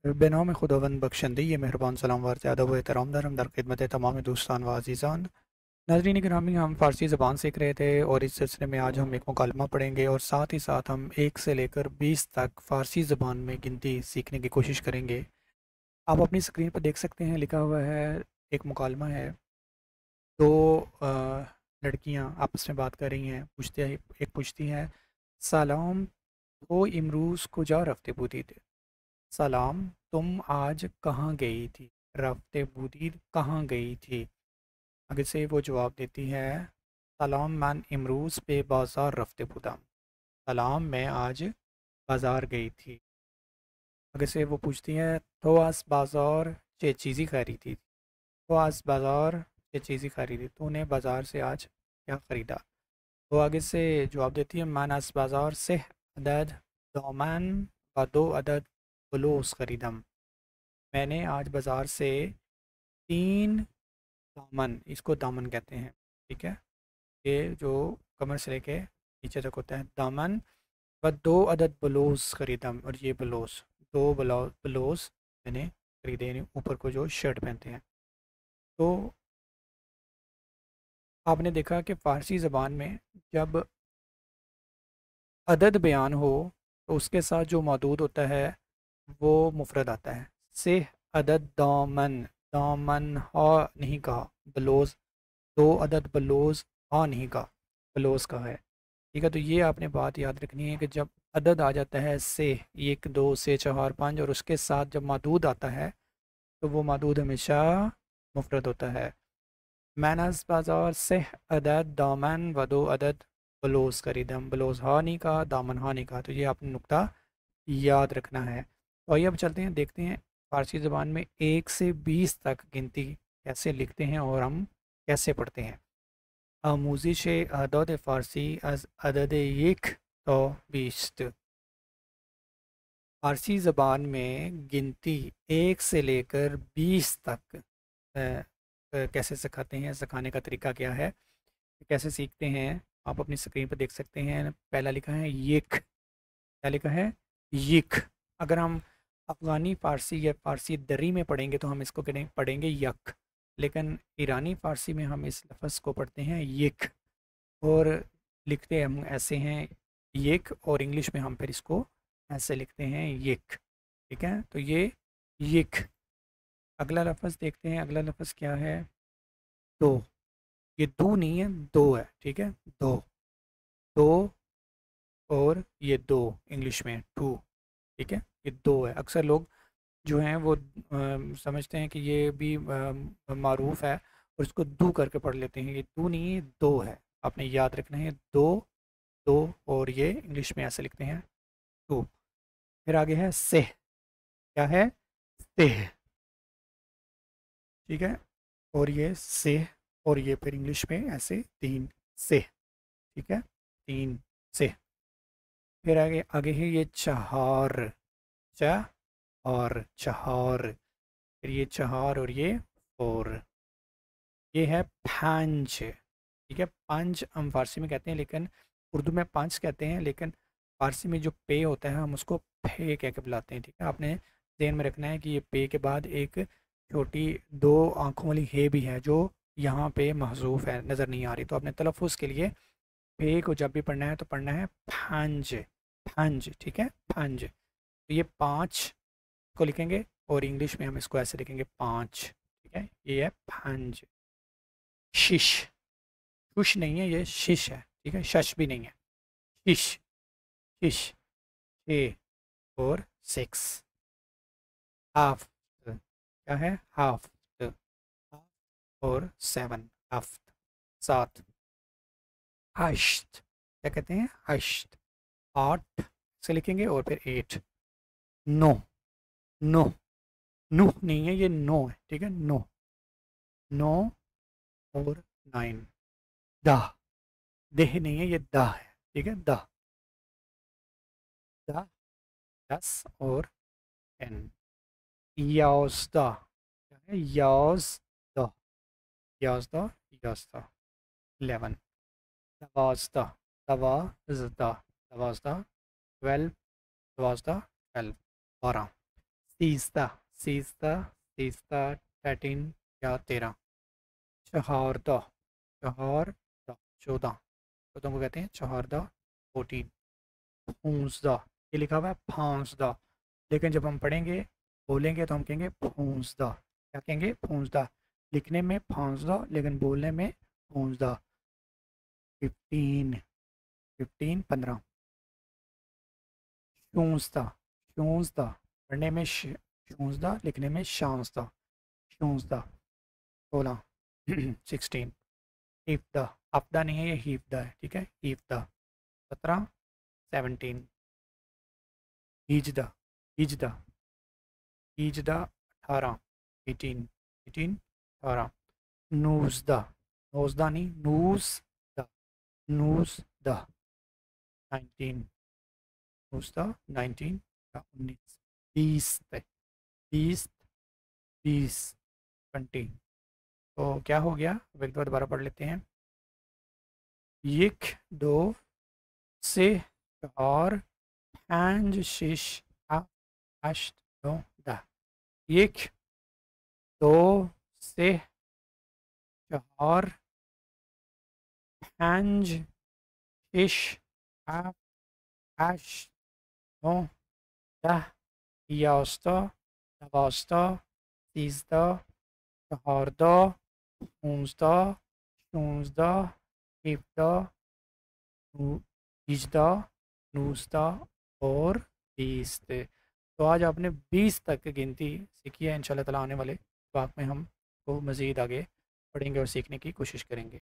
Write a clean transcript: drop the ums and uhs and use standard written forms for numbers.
बेनाम खुदावंद बख्शंदी ये मेहरबान सलाम वार अदब व एहतराम दर हम दर खिदमत तमाम दोस्तान व अज़ीज़ान। नाज़रीन गिरामी, हम फ़ारसी ज़बान सीख रहे थे और इस सिलसिले में आज हम एक मुकालमा पढ़ेंगे और साथ ही साथ हम 1 से लेकर 20 तक फ़ारसी ज़बान में गिनती सीखने की कोशिश करेंगे। आप अपनी स्क्रीन पर देख सकते हैं, लिखा हुआ है, एक मुकालमा है। दो लड़कियां आपस में बात कर रही हैं। एक पूछती है, सलाम, तो इमरूज़ कुजा रफ्ते बूदीद। सलाम, तुम आज कहाँ गई थी? रफ्ते बूदीद कहाँ गई थी? आगे से वो जवाब देती है, सलाम, मैं इमरूज़ पे बाज़ार रफ्ते बूदाम। सलाम, मैं आज बाज़ार गई थी। आगे से वो पूछती है, तो आज बाज़ार चे चीज़ी खरीदी? तो आज बाज़ार चे चीज़ी खरीदी? तूने बाज़ार से आज क्या ख़रीदा? तो आगे से जवाब देती है, मैं आज बाज़ार से अदद दामन व 2 अदद बलूस खरीदम। मैंने आज बाज़ार से 3 दामन, इसको दामन कहते हैं, ठीक है। ये जो कमर से लेके नीचे तक होता है दामन। व 2 अदद बलूस खरीदम, और ये बलूस, 2 बलूस मैंने खरीदे, यानी ऊपर को जो शर्ट पहनते हैं। तो आपने देखा कि फ़ारसी ज़बान में जब अदद बयान हो तो उसके साथ जो मौजूद होता है वो मुफरद आता है। से अदद दामन, दामन हा नहीं कहा, बलोज, 2 अदद बलोज हा नहीं कहा, बलोज का है, ठीक है। तो ये आपने बात याद रखनी है कि जब अदद आ जाता है से 1 2 से 4 5 और उसके साथ जब मदूद आता है तो वो मदूद हमेशा मुफरद होता है। मैनस बाजार से अदद दामन व 2 अदद बलोज खरीदम। बलोज हा नहीं कहा, दामन हा नहीं कहा। तो ये आपने नुक्ता याद रखना है। तो आइए अब चलते हैं, देखते हैं फ़ारसी ज़बान में 1 से 20 तक गिनती कैसे लिखते हैं और हम कैसे पढ़ते हैं। आमूजिश अदद फ़ारसी अज अदद 1 तो 20। फ़ारसी ज़बान में गिनती 1 से लेकर 20 तक कैसे सिखाते हैं, सिखाने का तरीका क्या है, कैसे सीखते हैं, आप अपनी स्क्रीन पर देख सकते हैं। पहला लिखा है यिक। क्या लिखा है? यिक। अगर हम अफ़गानी फ़ारसी या फ़ारसी दरी में पढ़ेंगे तो हम इसको पढ़ेंगे यक, लेकिन ईरानी फ़ारसी में हम इस लफ्ज़ को पढ़ते हैं यिक, और लिखते हम ऐसे हैं यिक, और इंग्लिश में हम फिर इसको ऐसे लिखते हैं यिक, ठीक है। तो ये यिक। अगला लफ्ज़ देखते हैं, अगला लफ्ज़ क्या है? दो। ये दो नहीं है, दो है, ठीक है। दो, दो, और ये दो इंग्लिश में टू, ठीक है। ये दो है। अक्सर लोग जो हैं वो समझते हैं कि ये भी मारूफ है और इसको दो करके पढ़ लेते हैं। ये दो नहीं है, दो है, आपने याद रखना है। दो, दो, और ये इंग्लिश में ऐसे लिखते हैं टू। फिर आगे है सेह। क्या है? सेह, ठीक है। और ये सेह, और ये फिर इंग्लिश में ऐसे तीन सेह, ठीक है, तीन सेह। फिर आगे आगे है ये चहार। चा और चहार। फिर ये चहार और ये फोर। ये है पांच, ठीक है। पांच हम फारसी में कहते हैं, लेकिन उर्दू में पांच कहते हैं, लेकिन फारसी में जो पे होता है हम उसको फे कह के बुलाते हैं, ठीक है। आपने ध्यान में रखना है कि ये पे के बाद एक छोटी 2 आँखों वाली हे भी है जो यहाँ पे महजूफ है, नज़र नहीं आ रही। तो आपने तलफ़ुज़ के लिए पे को जब भी पढ़ना है तो पढ़ना है फांज, फांज, ठीक है, फांज। तो ये पाँच को लिखेंगे और इंग्लिश में हम इसको ऐसे लिखेंगे पाँच, ठीक है। ये है फांज। शिश, शुश नहीं है, ये शिश है, ठीक है, शश भी नहीं है। शिश, शिश, 6 और 6। हाफ, क्या है? हाफ, और 7, हाफ, 7। हश्त, क्या कहते हैं? हश्त, 8 से लिखेंगे, और फिर 8। नो, नो, नो नहीं है, ये नो है, ठीक है, नो, 9 और 9। दाह, देह नहीं है, ये दाह है, ठीक है, दाह, दाह, 10 और 10। याज़दा, क्या है? याज़दा, याज़दा, याज़दा, 11। नवाज़दा, नवाज़दा, नवाज़दा, 12, नवाज़दा, 12, 12। तीसरा, सीसदा, तीसरा, 13 या 13। चहारदा, चहारदा, 14, 14 को कहते हैं चहारदा, 14। फूंसदा, ये लिखा हुआ है फांसदा, लेकिन जब हम पढ़ेंगे बोलेंगे तो हम कहेंगे फूंसदा। क्या कहेंगे? फूंसदा। लिखने में फांसदा, लेकिन बोलने में फूंसदा। 15, 15, 15। शूंसदा, शूंसदा, पढ़ने में शूंसदा, लिखने में शांसदा, शूंसदा। 16, 16। हीफदा, अपदा नहीं है ये, हीफदा है, ठीक है, हीफदा। 17, 17। हीजदा, हीजदा, हीजदा, 18, 18, 18, 18। नूसदा, नोसदा नहीं, नूसदा, नूसदा, 19, नूसदा, 19 या 19। 20, 20, 20, 20। तो क्या हो गया? अब एक दो दोबारा पढ़ लेते हैं। एक, दो, से, चार, पाँच, छः, आठ, नौ, 10। एक, दो, से, चार, पाँच, छः, सात, आठ, नौ, 10, 11, 12, 13, 14, 15, 16, 17, 18, 19 और 20। तो आज आपने 20 तक की गिनती सीखी है। इंशाल्लाह ताला आने वाले वक्त में हम को मज़ीद आगे पढ़ेंगे और सीखने की कोशिश करेंगे।